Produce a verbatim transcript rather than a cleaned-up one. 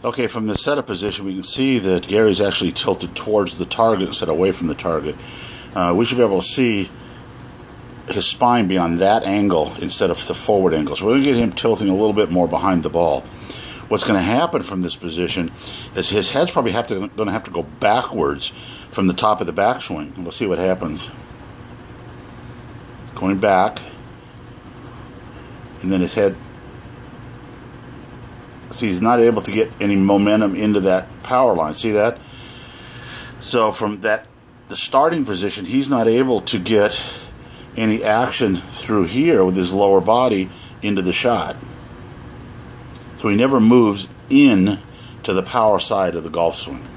Okay, from the setup position, we can see that Gary's actually tilted towards the target instead of away from the target. Uh, we should be able to see his spine be on that angle instead of the forward angle. So we're going to get him tilting a little bit more behind the ball. What's going to happen from this position is his head's probably have to going to have to go backwards from the top of the backswing. We'll see what happens. Going back, and then his head. See, he's not able to get any momentum into that power line. See that? So from that, the starting position, he's not able to get any action through here with his lower body into the shot. So he never moves in to the power side of the golf swing.